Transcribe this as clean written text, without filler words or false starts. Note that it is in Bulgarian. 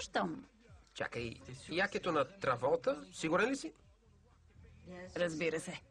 обръщам. Чакай, якето на Траволта? Сигурен ли си? Разбира се.